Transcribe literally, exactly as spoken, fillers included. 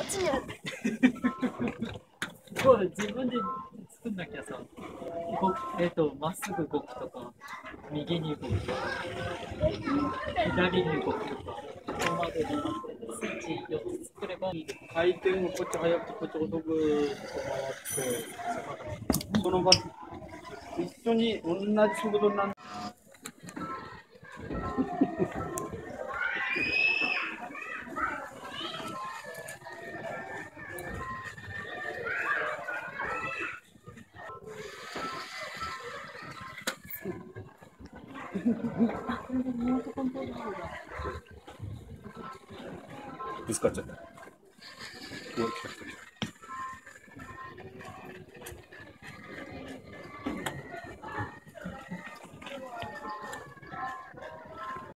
ちにある。 そうだ、自分で作んなきゃさ、こえっ、と、まっすぐ動くとか、右に動くとか、左に動くとか、ここまでのスイッチよっつ作ればいい。 回転をこっち速くこっち遅く回ってその場一緒に同じ速度になる。 あ、これでリモートコントロールだ。 ぶつかっちゃった。